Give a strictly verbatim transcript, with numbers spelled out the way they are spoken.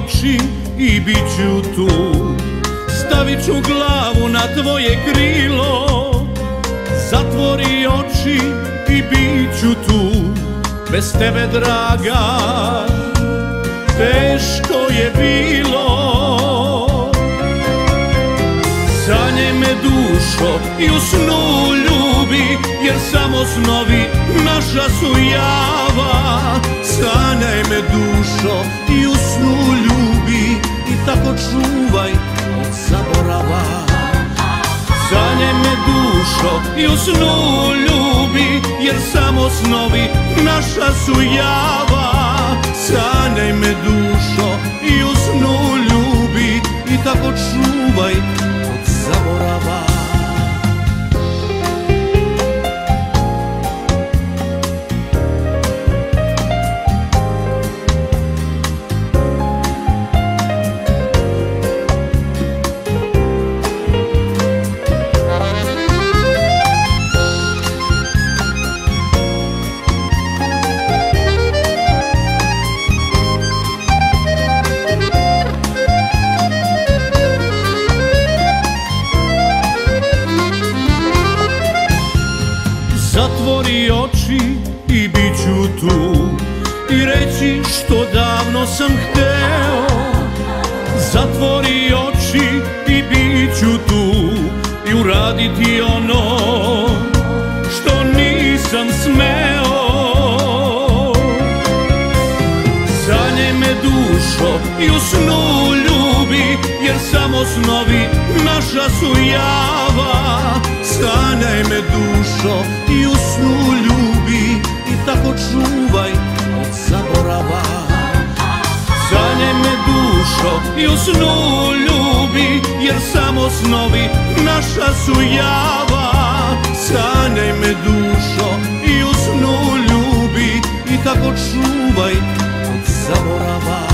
oči i bit ću tu. Stavit ću glavu na tvoje krilo. Zatvori oči i bit ću tu. Bez tebe, draga, teško je bilo. Sanjaj me, dušo, i u snu ljubi, jer samo snovi naša su java. Sanjaj me, dušo, i u snu ljubi, i tako čuvaj od zaborava. Sanjaj me, dušo, i u snu ljubi, jer samo snovi naša su java. Sanjaj me, dušo, i u snu ljubi, i tako čuvaj od zaborava. Zatvori oči i bit ću tu, i reći što davno sam hteo. Zatvori oči i bit ću tu, i uraditi ono što nisam smeo. Sanjaj me, dušo, i u snu ljubi, jer samo snovi naša su java. Sanjaj me, dušo, i u snu ljubi, i tako čuvaj od zaborava. Sanjaj me, dušo, i u snu ljubi, jer samo snovi naša su java. Sanjaj me, dušo, i u snu ljubi, i tako čuvaj od zaborava.